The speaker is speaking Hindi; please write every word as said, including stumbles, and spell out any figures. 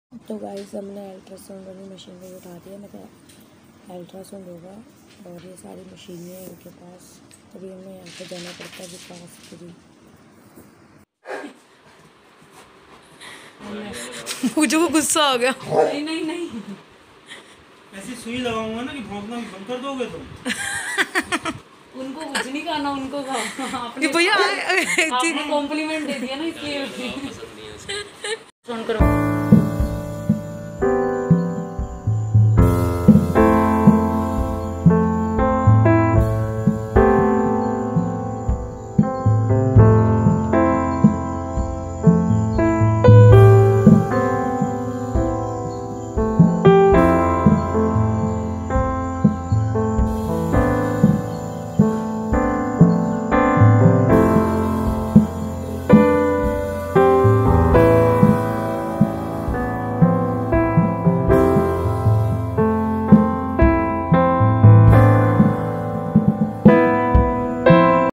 तो गाइस हमने अल्ट्रासाउंड वाली मशीन को उठा दिया, मतलब अल्ट्रासाउंड होगा और ये सारी मशीनें हैं इनके पास, तभी हमें यहाँ पे जाना पड़ता है विकास फ्री। मुझे को गुस्सा आ गया। नहीं नहीं नहीं ऐसी सुई लगाऊंगा ना कि भौंकना भी बंद कर दोगे तुम। उनको कुछ नहीं कहना, उनको ये भैया आपने कॉम्प्लीमेंट दे दिया ना इसलिए। फोन करो।